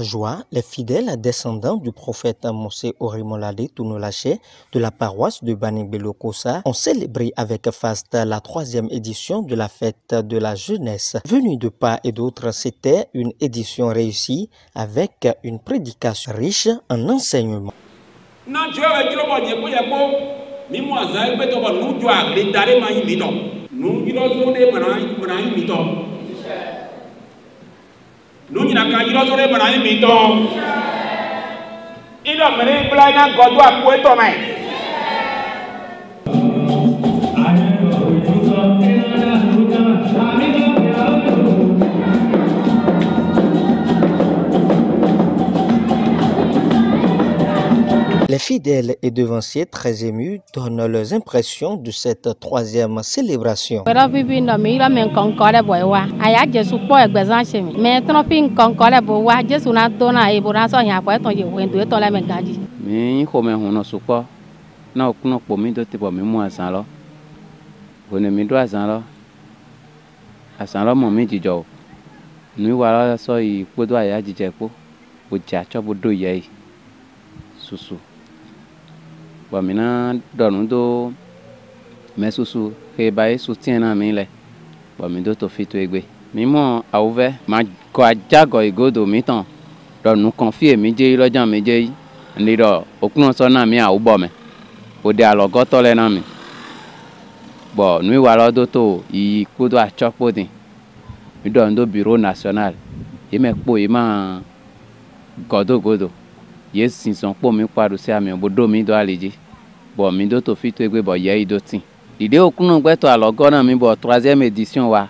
joie, les fidèles descendants du prophète Mose Orimolade Tunolaché de la paroisse de Baningbelokosa ont célébré avec faste la 3e édition de la fête de la jeunesse. Venus de part et d'autre, c'était une édition réussie avec une prédication riche en enseignements. Les fidèles et devanciers très émus donnent leurs impressions de cette 3e célébration. Bon, maintenant, donne-nous mes sous et bail soutien à mes bon, mais d'autres fit tout égé. Mais moi, à ouvert, ma jago et godo mitan. Donc, nous confier, midje, le jam, midje, ni do, aucun son ami à Obama. Au dialogue, gotole nami. Bon, nous, voilà d'autres, il coûte à chopodin. Nous donnons au bureau national. Il m'a pour il m'a godo. Yes, si son pour me croire aussi à mes bodo mi do aliji. Bon, mi do to fit egbe bo ye do tin. L'idée okunu gbe to alogo na mi bo 3e édition wa.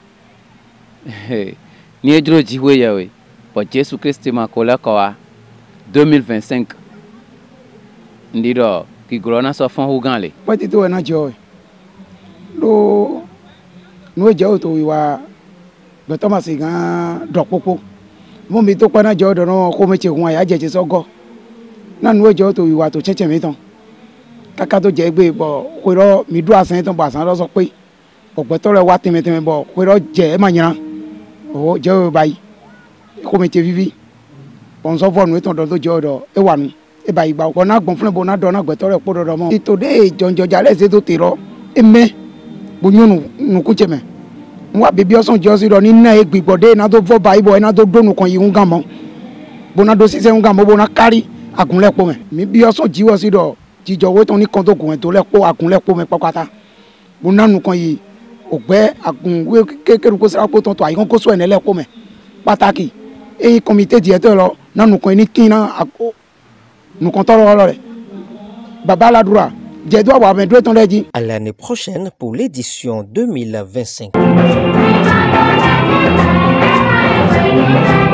Ni ejro jiwe ya we. Bo Jésus Christ ma kola ko wa 2025. Ndido ki grona so fon huganle. Pati to na joy. Lo no je to wi wa be to ma se gan dopopo. Mo mi to pa na jo do no ko me che hun aya je so go. Na nu ejo to wiwa to cheche mi tan kaka to je gbe bo ko ro mi du asan tan ba san lo so pe ogbe to re wa temi bo ko ro je ma yan o je o bayi ko mi te vivi on so fonu ton do to je odo e wa nu e bayi gba ko na gbon fun bo na do na gbe to re po do mo today jonjo jale se to te ro e me bo nyunu nu ku che me wa bibi osan je si ro ni na e gbigbode na to fo bayi bo na to donu kan yi un gan mo bo na do si se un gan mo bo na carry agunlepo me mi bi oso jiwo si do jijo we ton ni kan to gun to lepo agunlepo me papata bo nanu kan yi ogbe agun we kekeru ko sira po ton to ayi kan ko so ene lepo me pataki e comité directeur lo nanu kan ni kina nu kan to lo re baba ladura je do wa me do ton leji. À l'année prochaine pour l'édition 2025.